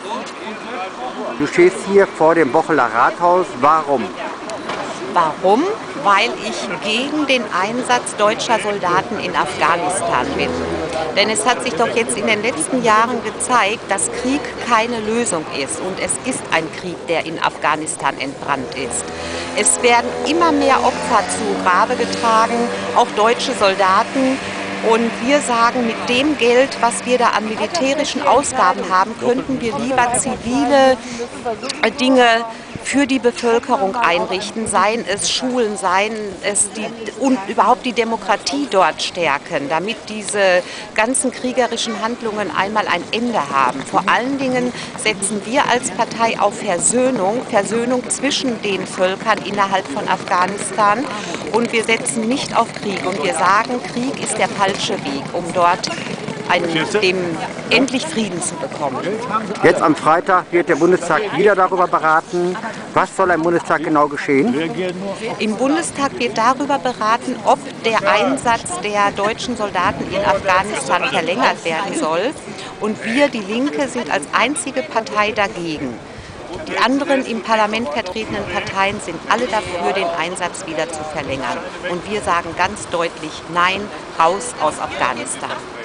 Du stehst hier vor dem Bocholer Rathaus. Warum? Warum? Weil ich gegen den Einsatz deutscher Soldaten in Afghanistan bin. Denn es hat sich doch jetzt in den letzten Jahren gezeigt, dass Krieg keine Lösung ist. Und es ist ein Krieg, der in Afghanistan entbrannt ist. Es werden immer mehr Opfer zu Grabe getragen, auch deutsche Soldaten. Und wir sagen, mit dem Geld, was wir da an militärischen Ausgaben haben, könnten wir lieber zivile Dinge für die Bevölkerung einrichten, seien es Schulen, seien es und überhaupt die Demokratie dort stärken, damit diese ganzen kriegerischen Handlungen einmal ein Ende haben. Vor allen Dingen setzen wir als Partei auf Versöhnung, Versöhnung zwischen den Völkern innerhalb von Afghanistan, und wir setzen nicht auf Krieg. Und wir sagen, Krieg ist der falsche Weg, um dort endlich Frieden zu bekommen. Jetzt am Freitag wird der Bundestag wieder darüber beraten. Was soll im Bundestag genau geschehen? Im Bundestag wird darüber beraten, ob der Einsatz der deutschen Soldaten in Afghanistan verlängert werden soll. Und wir, die Linke, sind als einzige Partei dagegen. Die anderen im Parlament vertretenen Parteien sind alle dafür, den Einsatz wieder zu verlängern. Und wir sagen ganz deutlich Nein, raus aus Afghanistan.